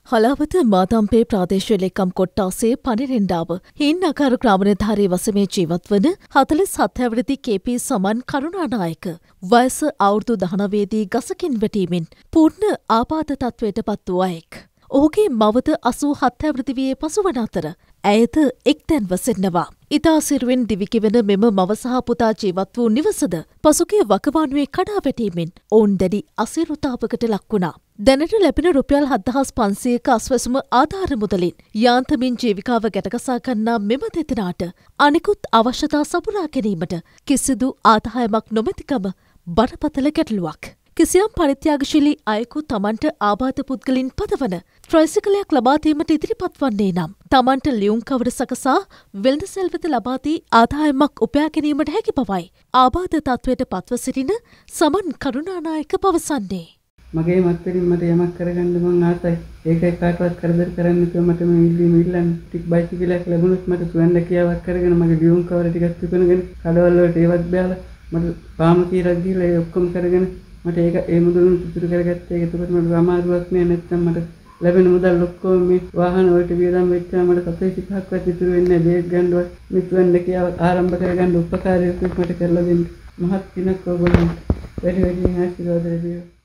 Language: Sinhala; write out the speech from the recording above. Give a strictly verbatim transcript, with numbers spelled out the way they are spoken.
හලාවත මාතම්පේ ප්‍රාදේශීය ලේකම් කොට්ටාසේ පනිරෙන්ඩාව හින් අකාර ග්‍රාමනිලධාරී වසමේ ජීවත් වන හතළිස් හත් හැවිරිදි කේ.පී. සමන් කරුණානායක වයස අවුරුදු දහනවයේදී ගසකින් වැටීමෙන් පූර්ණ ආබාධ තත්ත්වයට පත් වූ අයෙක්. ඔහුගේ මවද අසූ හත් හැවිරිදි වියේ පසුවන අතර ඇයද එක්තැන්ව සිටිනවා. ඉතා සිරුවෙන් දිවිගෙවෙන මෙම මව සහ පුතා ජීවත් වූ නිවසද පසුගිය වකවානුවේ කඩා වැටීමෙන් ඔවුන් දැඩි අසීරුතාවකට ලක් වුණා. දැනට ලැබෙන රුපියල් හත්දහස් පන්සියයක අස්වැසුම ආධාර මුදලින් යාන්තමින් ජීවිකාව ගැටගසා ගන්නා මෙම දෙදෙනාට අනෙකුත් අවශ්‍යතා සපුරා ගැනීමට කිසිදු ආදායමක් නොමැතිකම බරපතල ගැටලුවක්. කිසියම් පරිත්‍යාගශීලී අයෙකු තමන්ට ආබාධ පුද්ගලින් පදවන ත්‍රයිසිකලයක් ලබා දීමට ඉදිරිපත් වන්නේ නම් තමන්ට ලියුම් කවර සකසා වෙළඳ සෙල්වත ලබා දී ආදායමක් උපයා ගැනීමට හැකි බවයි ආබාධ තත්ත්වයට පත්ව සිටින සමන් කරුණානායක පවසන්නේ. මගේ මත්තරින් මට යමක් කරගන්න මං ආසයි. ඒකයි කාටවත් කරදර කරන්න නැතුව මට මේ ඉල්ලීම ඉල්ලන්න. ටික බයිසිකලයක් ලැබුණොත් මට සුවඳ කියාවක් කරගෙන මගේ ලියුම් කවර ටිකක් විකුණගෙන කඩවල වලට ඒවත් බෑලා මට පාම කීරක් දීලා ඒ ඔක්කොම කරගෙන මට ඒක ඒ මුදලුන් ඉතුරු කරගත්තා. ඒක එතකොට මට අමාරුවක් නෑ. නැත්නම් මට ලැබෙන මුදල් ඔක්කොම මේ වාහන වලට වියදම් වෙච්චා මට සතේ සිපහක්වත් ඉතුරු වෙන්නේ නෑ. බේත් ගන්නවත් මිත්වන්න කියාව ආරම්භ කරගන්න උපකාරයක් මට කරලා දෙන්න. මහත් පිනක් ඔයගොල්ලන්ට වැඩි වැඩියෙන් ආශිර්වාද ලැබේවා.